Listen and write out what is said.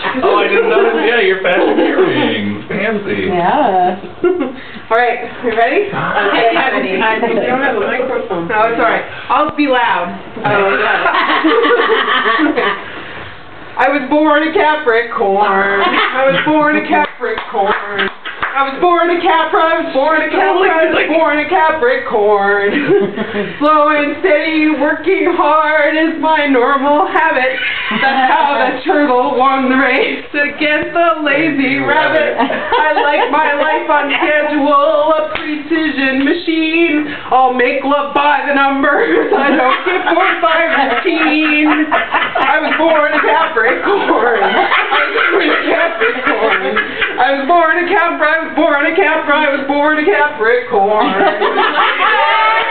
Oh, I didn't know. Yeah, you're fast hearing. Fancy. Yeah. All right, you ready? Okay, I'm ready. We don't have a microphone. No, it's all right. I'll be loud. I was born a Capricorn. I was born a Capricorn. I was born a Capra. I was born a Capra. I was born a Capricorn. Slow and steady, working hard is my normal habit. That's how the turtle won the race against the lazy rabbit. I like my life on schedule, a precision machine. I'll make love by the numbers. I don't get bored by routine. I was born a Capricorn. I was born a Capricorn. I was born a Capra. I was born a Capra. I was born a Capricorn.